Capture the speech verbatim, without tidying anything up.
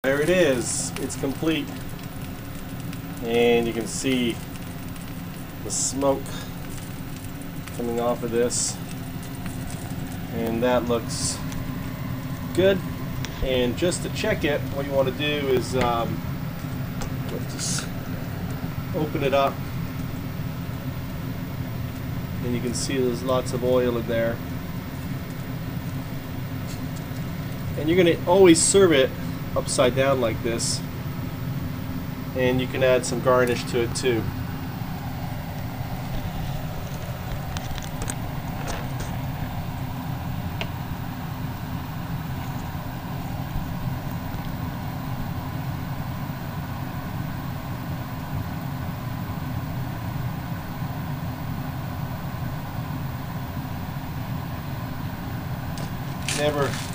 There it is. It's complete. And you can see the smoke coming off of this. And that looks good. And just to check it, what you want to do is um, let's just open it up. And you can see there's lots of oil in there. And you're going to always serve it upside down like this. And you can add some garnish to it too. Never